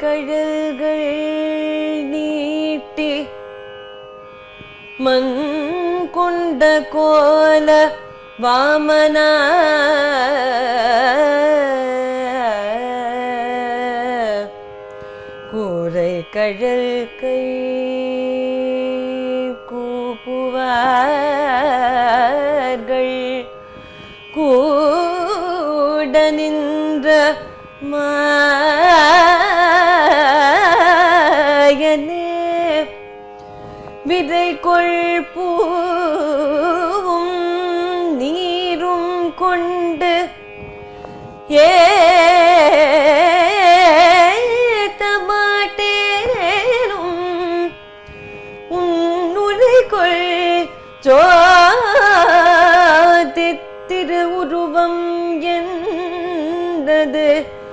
கழல்கள் நீட்டி மண் கொண்ட கோல வாமனா கூரை கழல் கை கூப்புவார்கள் கூட நின்ற மாயனே விதை கொள்பூவும் நீரும் கொண்டு ஏத்தமாட்டேனும் உன்னுரைக்குள் ஜோதி திருவுருவம் என்னது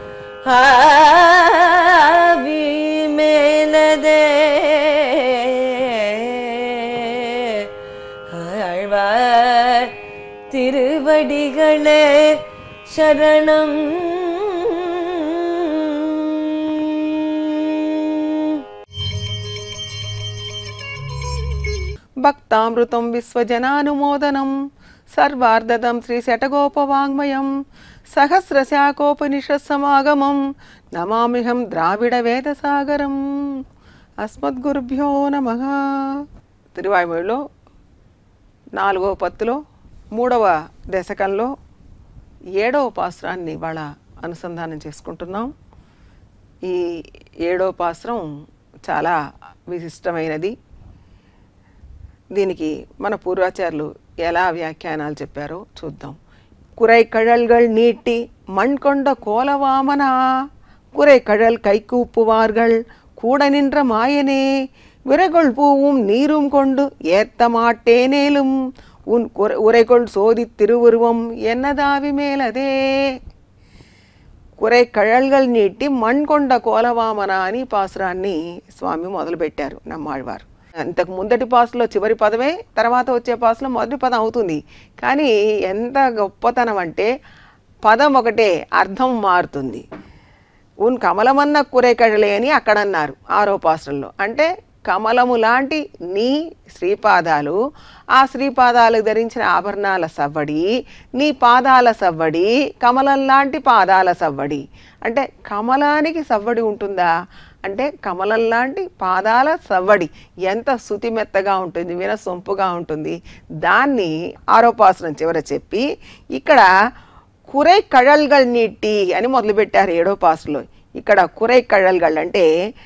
ஆவி மேலதே ஆழ்வார் திருவடிகளே சரணம். భక్తామృతం విశ్వజనానుమోదనం సర్వార్ధదం శ్రీ శటగోపవాంగ్మయం సహస్రశాఖోపనిషత్సమాగమం నమామిహం ద్రావిడ వేదసాగరం. అస్మద్గురుభ్యో నమః. తిరువాయుమొழிలో 4వ పత్తులో 3వ దశకంలో 7వ పాసురాన్ని ఇవాళ అనుసంధానం చేసుకుంటున్నాం. ఈ 7వ పాసురం చాలా విశిష్టమైనది. దీనికి మన పూర్వాచార్యులు ఎలా వ్యాఖ్యానాలు చెప్పారో చూద్దాం. కురై కழல்கள் நீட்டி மண்கொண்ட கோலவாமனா குறை கழல் கைக்கூப்புவார்கள் கூட நின்ற மாயனே விரைகொள் பூவும் நீரும் கொண்டு ஏத்த மாட்டேனேலும் உன் உரைகொள் சோதி திருவுருவம் என்னதாவி మేలదే. కురై కழల్கள் నీటి మణ్కొండ కోలవామన అని పాసురాన్ని స్వామి మొదలుపెట్టారు నమ్మాళ్వారు. ఇంతకు ముందటి పాసులో చివరి పదమే తర్వాత వచ్చే పాసులో మొదటి పదం అవుతుంది. కానీ ఎంత గొప్పతనం అంటే పదం ఒకటే, అర్థం మారుతుంది. ఉన్ కమలమన్న కురై కഴలే అని అక్కడ అన్నారు 6వ పాసురంలో. అంటే కమలము లాంటి నీ శ్రీపాదాలు, ఆ శ్రీపాదాలకు ధరించిన ఆభరణాల సవ్వడి, నీ పాదాల సవ్వడి, కమలం లాంటి పాదాల సవ్వడి. అంటే కమలానికి సవ్వడి ఉంటుందా అంటే కమలం లాంటి పాదాల సవ్వడి ఎంత శృతిమెత్తగా ఉంటుంది, వినసొంపుగా ఉంటుంది. దాన్ని 6వ పాసురం చివర చెప్పి ఇక్కడ కురై కழல்கள் నీటి అని మొదలుపెట్టారు 7వ పాసులో. ఇక్కడ కురై కழல்கள் అంటే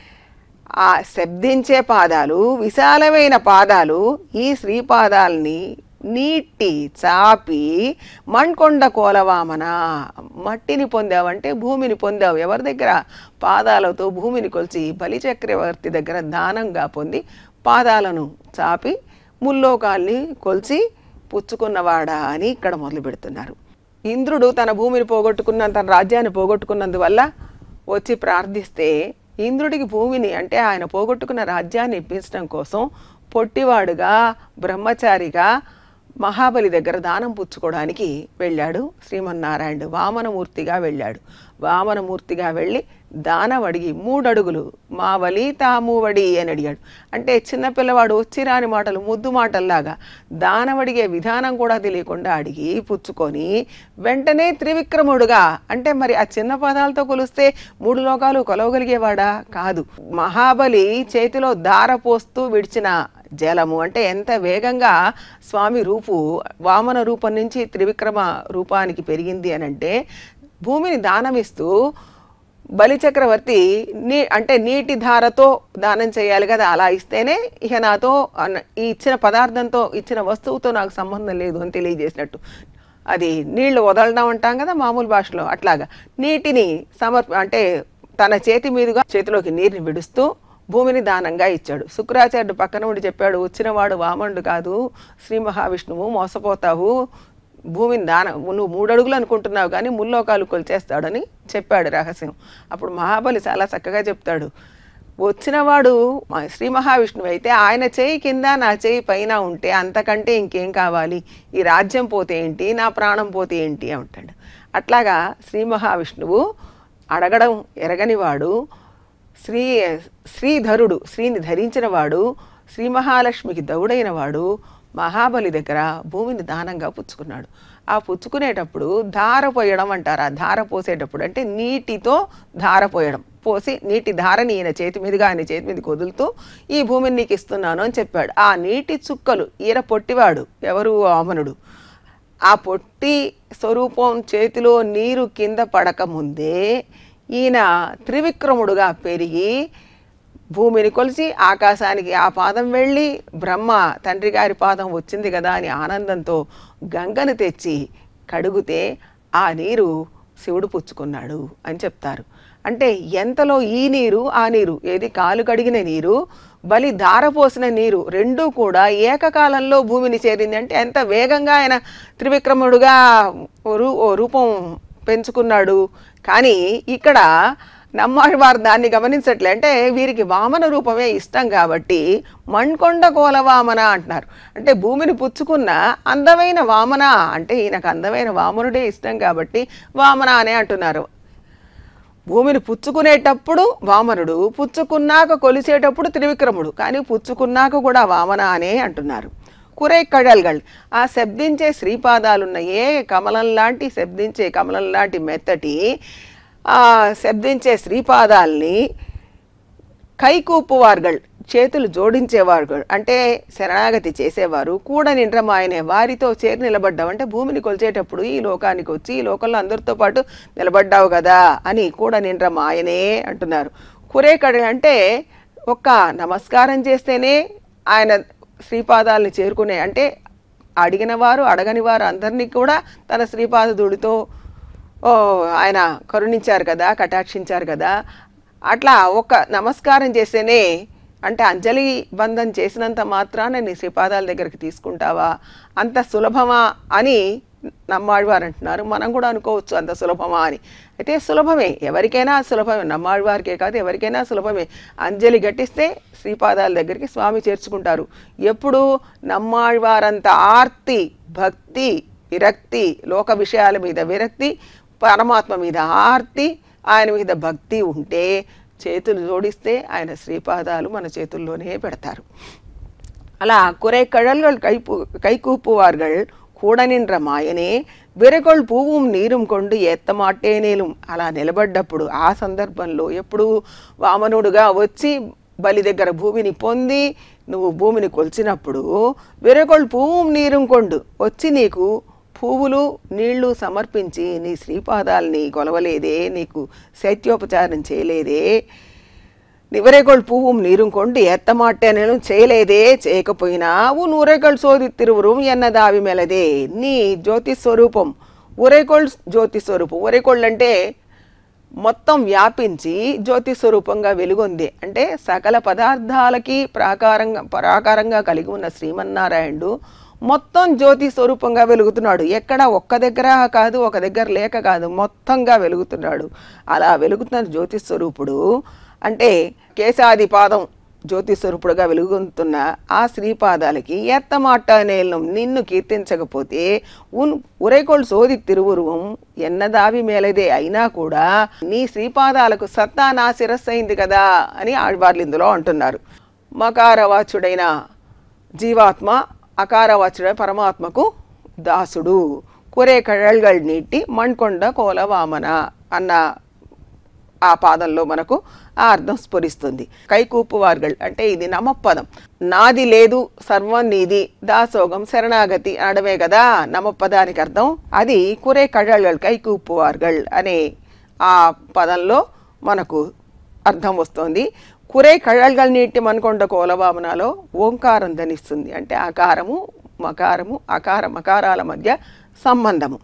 ఆ శబ్దించే పాదాలు, విశాలమైన పాదాలు, ఈ శ్రీపాదాలని నీటి చాపి మణ్కొండ కోలవామన మట్టిని పొందావంటే భూమిని పొందావు. ఎవరి దగ్గర? పాదాలతో భూమిని కొలిచి బలిచక్రవర్తి దగ్గర దానంగా పొంది పాదాలను చాపి ముల్లోకాల్ని కొలిచి పుచ్చుకున్నవాడా అని ఇక్కడ మొదలు పెడుతున్నారు. ఇంద్రుడు తన భూమిని పోగొట్టుకున్న, తన రాజ్యాన్ని పోగొట్టుకున్నందువల్ల వచ్చి ప్రార్థిస్తే ఇంద్రుడికి భూమిని అంటే ఆయన పోగొట్టుకున్న రాజ్యాన్ని ఇప్పించడం కోసం పొట్టివాడుగా బ్రహ్మచారిగా మహాబలి దగ్గర దానం పుచ్చుకోవడానికి వెళ్ళాడు శ్రీమన్నారాయణుడు. వామనమూర్తిగా వెళ్ళాడు. వామనమూర్తిగా వెళ్ళి దానం అడిగి 3 అడుగులు మావలి తామువడి అని అడిగాడు. అంటే చిన్నపిల్లవాడు వచ్చి రాని మాటలు, ముద్దు మాటల్లాగా దానం అడిగే విధానం కూడా తెలియకుండా అడిగి పుచ్చుకొని వెంటనే త్రివిక్రముడుగా, అంటే మరి ఆ చిన్న పదాలతో కొలిస్తే 3 లోకాలు కొలవగలిగేవాడా? కాదు. మహాబలి చేతిలో దార పోస్తూ విడిచిన జలము అంటే ఎంత వేగంగా స్వామి రూపు వామన రూపం నుంచి త్రివిక్రమ రూపానికి పెరిగింది అని అంటే, భూమిని దానమిస్తూ బలిచక్రవర్తి అంటే నీటి ధారతో దానం చేయాలి కదా, అలా ఇస్తేనే ఇక నాతో ఈ ఇచ్చిన పదార్థంతో, ఇచ్చిన వస్తువుతో నాకు సంబంధం లేదు అని తెలియజేసినట్టు. అది నీళ్లు వదలడం అంటాం కదా మామూలు భాషలో, అట్లాగా నీటిని అంటే తన చేతి మీదుగా చేతిలోకి నీరుని విడుస్తూ భూమిని దానంగా ఇచ్చాడు. శుక్రాచార్యుడు పక్కన ఉండి చెప్పాడు, వచ్చినవాడు వామనుడు కాదు, శ్రీ మహావిష్ణువు, మోసపోతావు, భూమిని నువ్వు 3 అడుగులు అనుకుంటున్నావు కానీ ముల్లోకాలు కొలిచేస్తాడని చెప్పాడు రహస్యం. అప్పుడు మహాబలి చాలా చక్కగా చెప్తాడు, వచ్చినవాడు శ్రీ మహావిష్ణువు అయితే ఆయన చేయి కింద నా చేయి పైన ఉంటే అంతకంటే ఇంకేం కావాలి, ఈ రాజ్యం పోతే ఏంటి, నా ప్రాణం పోతే ఏంటి అంటాడు. అట్లాగా శ్రీ మహావిష్ణువు అడగడం ఎరగనివాడు, శ్రీధరుడు, శ్రీని ధరించిన వాడు, శ్రీ మహాలక్ష్మికి దౌడైన వాడు మహాబలి దగ్గర భూమిని దానంగా పుచ్చుకున్నాడు. ఆ పుచ్చుకునేటప్పుడు ధార పోయడం అంటారు. ఆ ధార పోసేటప్పుడు అంటే నీటితో ధార పోయడం, పోసి నీటి ధారని ఈయన చేతి మీదుగా ఆయన చేతి మీదకి వదులుతూ ఈ భూమిని నీకు ఇస్తున్నాను అని చెప్పాడు. ఆ నీటి చుక్కలు, ఈయన పొట్టివాడు, ఎవరు వామనుడు, ఆ పొట్టి స్వరూపం చేతిలో నీరు కింద పడకముందే ఈయన త్రివిక్రముడుగా పెరిగి భూమిని కొలిచి ఆకాశానికి ఆ పాదం వెళ్ళి బ్రహ్మ తండ్రి గారి పాదం వచ్చింది కదా అని ఆనందంతో గంగను తెచ్చి కడుగుతే ఆ నీరు శివుడు పుచ్చుకున్నాడు అని చెప్తారు. అంటే ఎంతలో ఈ నీరు ఆ నీరు, ఏది కాలు కడిగిన నీరు, బలి ధారపోసిన నీరు రెండూ కూడా ఏకకాలంలో భూమిని చేరింది. అంటే ఎంత వేగంగా ఆయన త్రివిక్రముడుగా రూపం పెంచుకున్నాడు. కానీ ఇక్కడ నమ్మాళ్ళవారు దాన్ని గమనించట్లే. అంటే వీరికి వామన రూపమే ఇష్టం కాబట్టి మణ్కొండ కోల వామన అంటున్నారు. అంటే భూమిని పుచ్చుకున్న అందమైన వామన, అంటే ఈయనకు అందమైన వామనుడే ఇష్టం కాబట్టి వామన అనే అంటున్నారు. భూమిని పుచ్చుకునేటప్పుడు వామనుడు, పుచ్చుకున్నాక కొలిసేటప్పుడు త్రివిక్రముడు, కానీ పుచ్చుకున్నాక కూడా వామన అనే అంటున్నారు. కురే కడల్గల్, ఆ శబ్దించే శ్రీపాదాలున్న ఏ కమలం లాంటి శబ్దించే కమలం లాంటి మెత్తటి ఆ శబ్దించే శ్రీపాదాల్ని కైకూపువార్గల్, చేతులు జోడించేవారు, అంటే శరణాగతి చేసేవారు, కూడా నిండ్రమాయనే వారితో చేరి నిలబడ్డావు. అంటే భూమిని కొలిచేటప్పుడు ఈ లోకానికి వచ్చి ఈ లోకంలో అందరితో పాటు నిలబడ్డావు కదా అని కూడా నిండ్రమాయనే అంటున్నారు. కురే కడ అంటే ఒక్క నమస్కారం చేస్తేనే ఆయన శ్రీపాదాలని చేరుకునే, అంటే అడిగిన వారు అడగని వారు అందరినీ కూడా తన శ్రీపాద ధూళితో ఆయన కరుణించారు కదా, కటాక్షించారు కదా. అట్లా ఒక్క నమస్కారం చేస్తేనే, అంటే అంజలి బంధం చేసినంత మాత్రాన నీ శ్రీపాదాల దగ్గరికి తీసుకుంటావా, అంత సులభమా అని నమ్మాళ్ళవారు అంటున్నారు. మనం కూడా అనుకోవచ్చు అంత సులభమా అని. అయితే సులభమే, ఎవరికైనా సులభమే, నమ్మాళ్ళవారికే కాదు ఎవరికైనా సులభమే. అంజలి ఘటిస్తే శ్రీపాదాల దగ్గరికి స్వామి చేర్చుకుంటారు. ఎప్పుడు నమ్మాళ్ళవారంత ఆర్తి, భక్తి, విరక్తి, లోక విషయాల మీద విరక్తి, పరమాత్మ మీద ఆర్తి, ఆయన మీద భక్తి ఉంటే చేతులు జోడిస్తే ఆయన శ్రీపాదాలు మన చేతుల్లోనే పెడతారు. అలా కురే కడల్గల్ కైకూపువార్గల్ కూడా నిండ్ర మాయనే విరగొల్ పూவும் నీరుం కొండు ఎత్తమాట్టేనేలు. అలా నిలబడ్డప్పుడు ఆ సందర్భంలో ఎప్పుడు వామనుడుగా వచ్చి బలి దగ్గర భూమిని పొంది నువ్వు భూమిని కొలిచినప్పుడు విరగొల్ పూவும் నీరుం కొండు వచ్చి నీకు పువ్వులు నీళ్లు సమర్పించి నీ శ్రీపాదాలని కొలవలేదే, నీకు శైత్యోపచారం చేయలేదే, నివరేగొల్ పూவும் నీరుం కొండు ఎత్తమాట్టేనేలు చేయలేదే, చేయకపోయినా నూరేగొల్ సోది తిరువురం ఎన్నదావి మెలదే. నీ జ్యోతి స్వరూపం ఉరేగొల్ జ్యోతి స్వరూపం. ఉరేగొళ్ళు అంటే మొత్తం వ్యాపించి జ్యోతి స్వరూపంగా వెలుగొంది. అంటే సకల పదార్థాలకి ప్రాకారంగా కలిగి ఉన్న శ్రీమన్నారాయణుడు మొత్తం జ్యోతి స్వరూపంగా వెలుగుతున్నాడు. ఎక్కడ ఒక్క దగ్గర కాదు, ఒక దగ్గర లేక కాదు, మొత్తంగా వెలుగుతున్నాడు. అలా వెలుగుతున్న జ్యోతి స్వరూపుడు అంటే కేశాది పాదం జ్యోతి స్వరూపుడుగా వెలుగుతున్న ఆ శ్రీపాదాలకి ఎత్తమాట నేలం నిన్ను కీర్తించకపోతే ఉరేకొల్ సోది తిరువురువం ఎన్నదావి మేలదే. అయినా కూడా నీ శ్రీపాదాలకు సత్తా నా శిరస్సు అయింది కదా అని ఆళ్వార్లు ఇందులో అంటున్నారు. మకారవాచుడైన జీవాత్మ అకారవాచుడైన పరమాత్మకు దాసుడు. కురే కడల్గల్ నీటి మణ్కొండ కోల వామన అన్న ఆ పాదంలో మనకు ఆ అర్థం స్ఫురిస్తుంది. కైకూపు వార్గల్ అంటే ఇది నమపదం. నాది లేదు సర్వం నీది దాసోగం శరణాగతి అనడమే కదా నమపదానికి అర్థం. అది కురే కడల్గల్ కైకూపు వార్గల్ అనే ఆ పదంలో మనకు అర్థం వస్తుంది. కురే కడల్గల్ నీటి మణ్కొండ కోలవామనలో ఓంకారం ధనిస్తుంది. అంటే ఆకారము మకారము మకారాల మధ్య సంబంధము.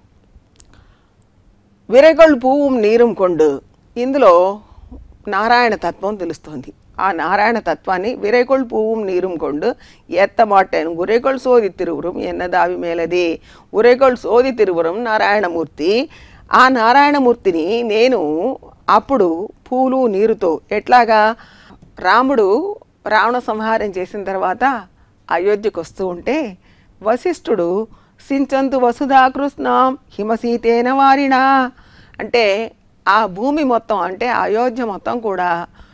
విరగొల్ పూவும் నీరుం కొండు ఇందులో నారాయణ తత్వం తెలుస్తుంది. ఆ నారాయణ తత్వాన్ని విరగొల్ పూவும் నీరుం కొండు ఎత్తమాటను ఉరేగొల్ సోది తిరువురం ఎన్నదావి మేలది. ఉరేగొల్ సోది తిరువురం నారాయణమూర్తి. ఆ నారాయణమూర్తిని నేను అప్పుడు పూలు నీరుతో ఎట్లాగా రాముడు రావణ సంహారం చేసిన తర్వాత అయోధ్యకు వస్తూ ఉంటే వశిష్ఠుడు సించంతు వసుధాకృష్ణం హిమసీతేన వారినా అంటే ఆ భూమి మొత్తం అంటే అయోధ్య మొత్తం కూడా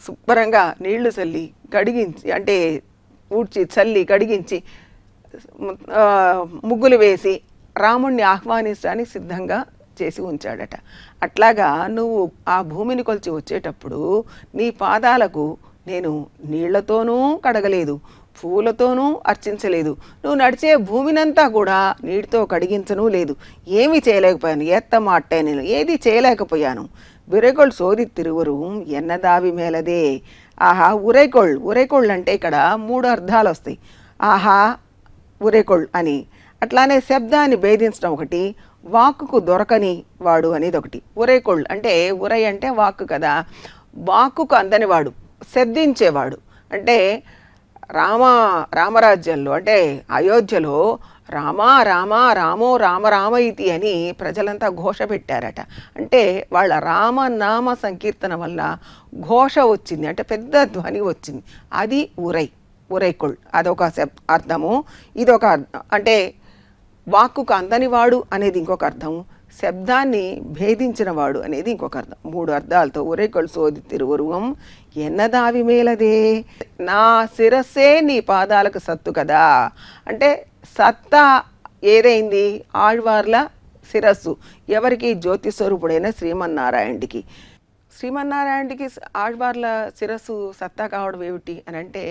శుభ్రంగా నీళ్లు చల్లి కడిగించి, అంటే ఊడ్చి చల్లి కడిగించి ముగ్గులు వేసి రాముణ్ణి ఆహ్వానించడానికి సిద్ధంగా చేసి ఉంచాడట. అట్లాగా నువ్వు ఆ భూమిని కొలిచి వచ్చేటప్పుడు నీ పాదాలకు నేను నీళ్లతోనూ కడగలేదు, పూలతోనూ అర్చించలేదు, నువ్వు నడిచే భూమినంతా కూడా నీటితో కడిగించను లేదు, ఏమీ చేయలేకపోయాను, ఎత్త మాట్టే నేను ఏది చేయలేకపోయాను. ఉరైకొள் సోది తిరువరుం ఎన్నదావి మేలదే. ఆహా ఉరైకొள் అంటే ఇక్కడ 3 అర్థాలు వస్తాయి. ఆహా ఉరైకొள் అని, అట్లానే శబ్దాన్ని భేదించడం ఒకటి, వాక్కుకు దొరకని వాడు అనేది ఒకటి. ఉరైకొள் అంటే ఉరై అంటే వాక్కు కదా, వాక్కుకు అందని వాడు, శబ్దించేవాడు. అంటే రామరాజ్యంలో అంటే అయోధ్యలో రామా రామా రామో రామ రామ ఇతి అని ప్రజలంతా ఘోష పెట్టారట. అంటే వాళ్ళ రామనామ సంకీర్తన వల్ల ఘోష వచ్చింది, అంటే పెద్ద ధ్వని వచ్చింది. అది ఉరైకొள், అదొక అర్థము. ఇదొక అంటే వాక్కుకు అందనివాడు అనేది ఇంకొక అర్థం, శబ్దాన్ని భేదించినవాడు అనేది ఇంకొక అర్థం. 3 అర్థాలతో ఉరైకొள் సోది తిరువరువం ఎన్నదావి మేలదే. నా శిరస్సే నీ పాదాలకు సత్తు కదా. అంటే సత్తా ఏదైంది? ఆళ్వార్ల శిరస్సు. ఎవరికి? జ్యోతి స్వరూపుడైన శ్రీమన్నారాయణుడికి. శ్రీమన్నారాయణుడికి ఆళ్వార్ల శిరస్సు సత్తా కావడం ఏమిటి అని అంటే,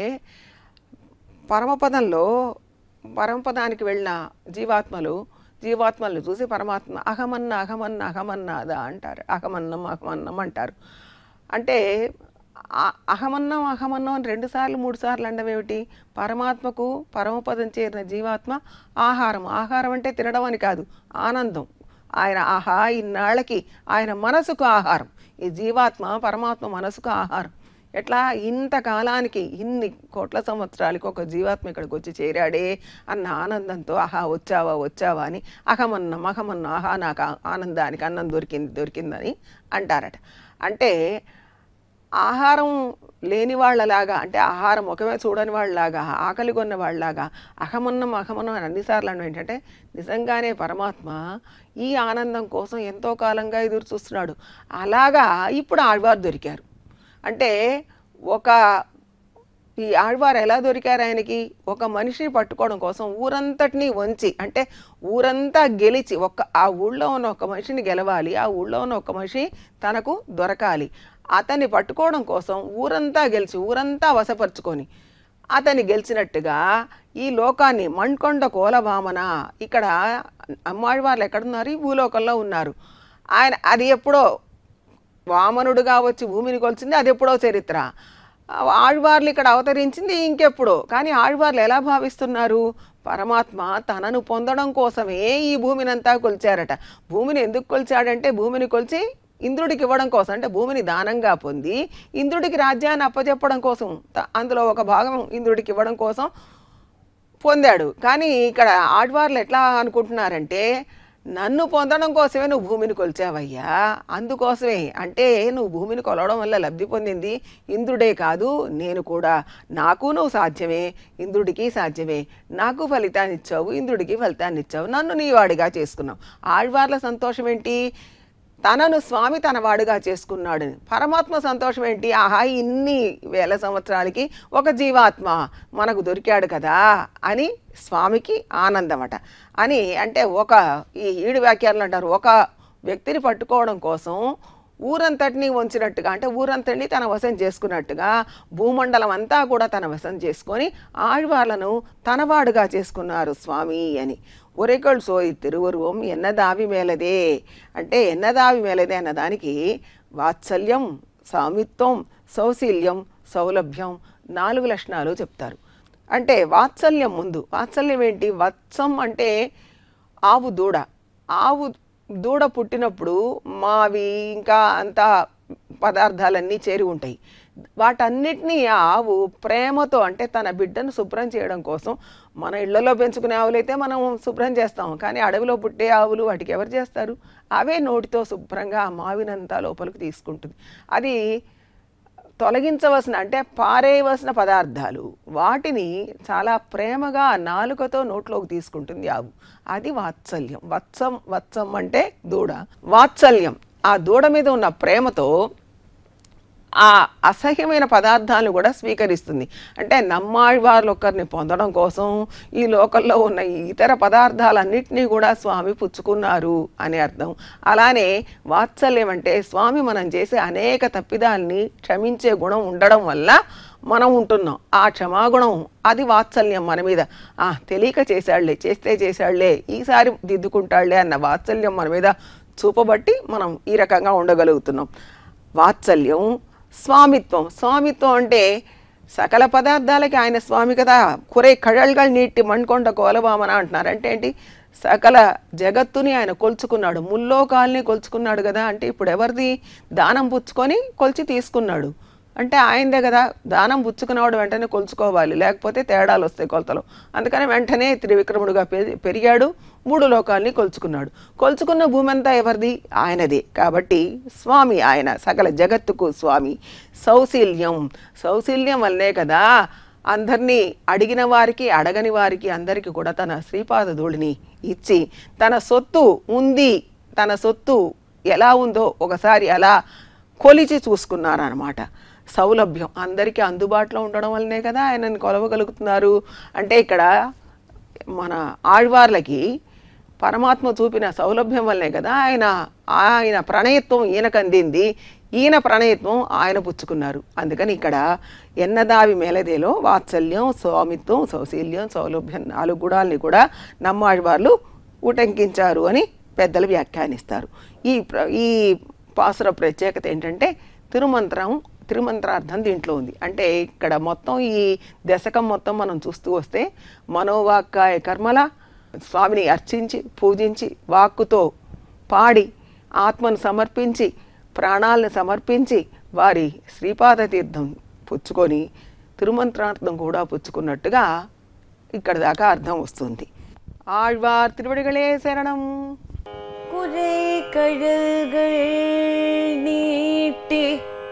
పరమపదానికి వెళ్ళిన జీవాత్మలను చూసి పరమాత్మ అహమన్నాదా అంటారు. అహమన్నం అంటారు. అంటే అహమన్నం అని 2 సార్లు 3 సార్లు అనడం ఏమిటి? పరమాత్మకు పరమపదం చేరిన జీవాత్మ ఆహారం అంటే తినడం అని కాదు, ఆనందం. ఆయన ఇన్నాళ్ళకి ఆయన మనసుకు ఆహారం. ఈ జీవాత్మ పరమాత్మ మనసుకు ఆహారం. ఎట్లా ఇంతకాలానికి ఇన్ని కోట్ల సంవత్సరాలకి ఒక జీవాత్మ ఇక్కడికి వచ్చి చేరాడే అన్న ఆనందంతో వచ్చావా అని అహమన్నం నాకు ఆనందానికి అన్నం దొరికిందని అంటారట. అంటే ఆహారం లేని వాళ్ళలాగా, అంటే ఆహారం ఒకవే చూడని వాళ్ళలాగా, ఆకలి కొన్న వాళ్ళలాగా అహమన్నం అని అన్నిసార్లు అనడం ఏంటంటే, నిజంగానే పరమాత్మ ఈ ఆనందం కోసం ఎంతో కాలంగా ఎదురు చూస్తున్నాడు. అలాగా ఇప్పుడు ఆళ్వారు దొరికారు. అంటే ఈ ఆళ్వారు ఎలా దొరికారు ఆయనకి? ఒక మనిషిని పట్టుకోవడం కోసం ఊరంతటినీ వంచి, అంటే ఊరంతా గెలిచి, ఆ ఊళ్ళో ఉన్న ఒక మనిషిని గెలవాలి, ఆ ఊళ్ళో ఉన్న ఒక మనిషి తనకు దొరకాలి. అతన్ని పట్టుకోవడం కోసం ఊరంతా గెలిచి, ఊరంతా వశపరుచుకొని అతన్ని గెలిచినట్టుగా ఈ లోకాన్ని మణ్కొండ కోలవామన, ఇక్కడ అమ్మాళ్వార్లు ఎక్కడున్నారు? ఈ భూలోకంలో ఉన్నారు. ఆయన అది ఎప్పుడో వామనుడుగా వచ్చి భూమిని కొలిచింది, అది ఎప్పుడో చరిత్ర. ఆళ్వార్లు ఇక్కడ అవతరించింది ఇంకెప్పుడో. కానీ ఆళ్వార్లు ఎలా భావిస్తున్నారు? పరమాత్మ తనను పొందడం కోసమే ఈ భూమినంతా కొలిచారట. భూమిని ఎందుకు కొలిచాడంటే, భూమిని కొలిచి ఇంద్రుడికి ఇవ్వడం కోసం, అంటే భూమిని దానంగా పొంది ఇంద్రుడికి రాజ్యాన్ని అప్పచెప్పడం కోసం, అందులో ఒక భాగం ఇంద్రుడికి ఇవ్వడం కోసం పొందాడు. కానీ ఇక్కడ ఆళ్వార్లు ఎట్లా అనుకుంటున్నారంటే, నన్ను పొందడం కోసమే నువ్వు భూమిని కొలిచావయ్యా, అందుకోసమే. అంటే నువ్వు భూమిని కొలవడం వల్ల లబ్ధి పొందింది ఇంద్రుడే కాదు, నేను కూడా. నాకు నువ్వు సాధ్యమే, ఇంద్రుడికి సాధ్యమే. నాకు ఫలితాన్ని ఇచ్చావు, ఇంద్రుడికి ఫలితాన్ని ఇచ్చావు, నన్ను నీ వాడిగా చేసుకున్నావు. ఆళ్వార్ల సంతోషం ఏంటి? తనను స్వామి తన వాడుగా చేసుకున్నాడు. పరమాత్మ సంతోషం ఏంటి? ఇన్ని వేల సంవత్సరాలకి ఒక జీవాత్మ మనకు దొరికాడు కదా అని స్వామికి ఆనందమట. అని అంటే ఈ 7 వ్యాఖ్యానాలు అంటారు, ఒక వ్యక్తిని పట్టుకోవడం కోసం ఊరంతటినీ వంచినట్టుగా, అంటే ఊరంతటినీ తన వశం చేసుకున్నట్టుగా భూమండలం అంతా కూడా తన వశం చేసుకొని ఆళ్వార్లను తనవాడుగా చేసుకున్నారు స్వామి అని. ఉరైకొள் సోది తిరువరువం ఎన్నదావి మేలదే. అంటే ఎన్నదావి మేలదే అన్నదానికి వాత్సల్యం, సామిత్వం, సౌశీల్యం, సౌలభ్యం 4 లక్షణాలు చెప్తారు. అంటే వాత్సల్యం ముందు. వాత్సల్యం ఏంటి? వత్సం అంటే ఆవు దూడ పుట్టినప్పుడు మావి ఇంకా అంతా పదార్థాలన్నీ చేరి ఉంటాయి. వాటన్నిటినీ ఆ ఆవు ప్రేమతో, అంటే తన బిడ్డను శుభ్రం చేయడం కోసం, మన ఇళ్లలో పెంచుకునే ఆవులైతే మనం శుభ్రం చేస్తాము, కానీ అడవిలో పుట్టే ఆవులు వాటికి ఎవరు చేస్తారు? అవే నోటితో శుభ్రంగా ఆ మావినంతా లోపలికి తీసుకుంటుంది. అది తొలగించవలసిన, అంటే పారేయవలసిన పదార్థాలు, వాటిని చాలా ప్రేమగా నాలుకతో నోట్లోకి తీసుకుంటుంది ఆవు. అది వాత్సల్యం. వత్సం అంటే దూడ. వాత్సల్యం ఆ దూడ మీద ఉన్న ప్రేమతో ఆ అసహ్యమైన పదార్థాలను కూడా స్వీకరిస్తుంది. అంటే నమ్మాళ్వార్లు ఒకరిని పొందడం కోసం ఈ లోకల్లో ఉన్న ఇతర పదార్థాలన్నింటినీ కూడా స్వామి పుచ్చుకున్నారు అని అర్థం. అలానే వాత్సల్యం అంటే స్వామి మనం చేసే అనేక తప్పిదాల్ని క్షమించే గుణం ఉండడం వల్ల మనం ఉంటున్నాం. ఆ క్షమాగుణం అది వాత్సల్యం మన మీద. తెలియక చేశాళ్లే, చేస్తే చేశాళ్లే, ఈసారి దిద్దుకుంటాళ్లే అన్న వాత్సల్యం మన మీద చూపబట్టి మనం ఈ రకంగా ఉండగలుగుతున్నాం. వాత్సల్యం. స్వామిత్వం. స్వామిత్వం అంటే సకల పదార్థాలకి ఆయన స్వామి కదా. కురే కళల్கள் నీటి మణ్కొండ కోలవామన అంటున్నారు. అంటే ఏంటి? సకల జగత్తుని ఆయన కొలుచుకున్నాడు, ముల్లోకాల్ని కొలుచుకున్నాడు కదా. అంటే ఇప్పుడు ఎవరిది? దానం పుచ్చుకొని కొలిచి తీసుకున్నాడు అంటే ఆయనదే కదా. దానం పుచ్చుకున్నవాడు వెంటనే కొలుచుకోవాలి, లేకపోతే తేడాలు వస్తాయి కొలతలు. అందుకని వెంటనే త్రివిక్రముడుగా పెరిగాడు, 3 లోకాల్ని కొలుచుకున్నాడు. కొలుచుకున్న భూమి అంతా ఎవరిది? ఆయనదే. కాబట్టి స్వామి ఆయన, సకల జగత్తుకు స్వామి. సౌశీల్యం. సౌశీల్యం వల్లనే కదా అందరినీ అడిగిన వారికి అడగని వారికి అందరికీ కూడా తన శ్రీపాద ధూళిని ఇచ్చి తన సొత్తు ఉంది, తన సొత్తు ఎలా ఉందో ఒకసారి అలా కొలిచి చూసుకున్నారన్నమాట. సౌలభ్యం. అందరికీ అందుబాటులో ఉండడం వల్లనే కదా ఆయనని కొలవగలుగుతున్నారు. అంటే ఇక్కడ మన ఆళ్వార్లకి పరమాత్మ చూపిన సౌలభ్యం వల్లనే కదా ఆయన ప్రణయత్వం ఈయనకు అందింది, ఈయన ప్రణయత్వం ఆయన పుచ్చుకున్నారు. అందుకని ఇక్కడ ఎన్నదావి మేలదేలో వాత్సల్యం, స్వామిత్వం, సౌశీల్యం, సౌలభ్యం 4 గుణాలని కూడా నమ్మాళ్వార్లు ఉటంకించారు అని పెద్దలు వ్యాఖ్యానిస్తారు. ఈ పాసుర ప్రత్యేకత ఏంటంటే తిరుమంత్రార్థం దీంట్లో ఉంది. అంటే ఇక్కడ మొత్తం ఈ దశకం మొత్తం మనం చూస్తూ వస్తే మనోవాక్కాయ కర్మల స్వామిని అర్చించి పూజించి వాక్కుతో పాడి ఆత్మను సమర్పించి ప్రాణాలను సమర్పించి వారి శ్రీపాద తీర్థం పుచ్చుకొని తిరుమంత్రార్థం కూడా పుచ్చుకున్నట్టుగా ఇక్కడ దాకా అర్థం వస్తుంది. ఆళ్వార్ తిరువడిగళే శరణం. குறை கடல்கள் நீட்டி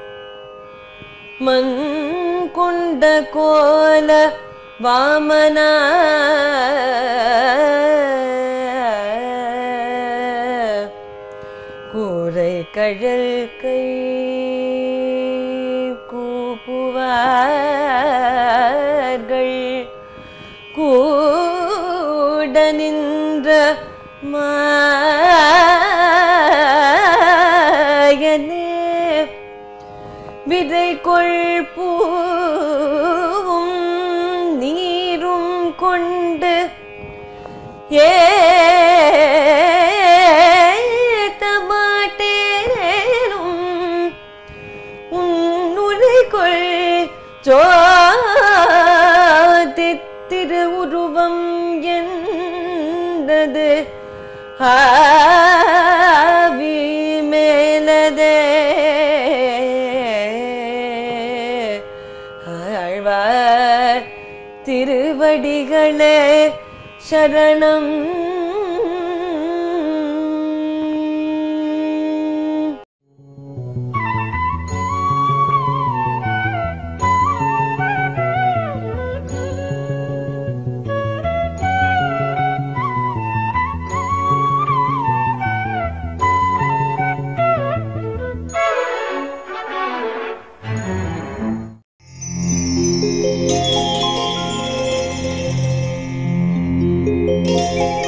மண் கொண்ட கோல வாமனா குறை கடல் கை கூப்புவார்கள் கூட நின்ற மாயனே விதை கொள்பூவும் நீரும் கொண்டு ஏத்தமாட்டேனும் உன்னுரை கொள் ஜோதி திருவுருவம் என்னது ஆவி மேலதே ஆழ்வார் திருவடிகளே சரணம். Thank you.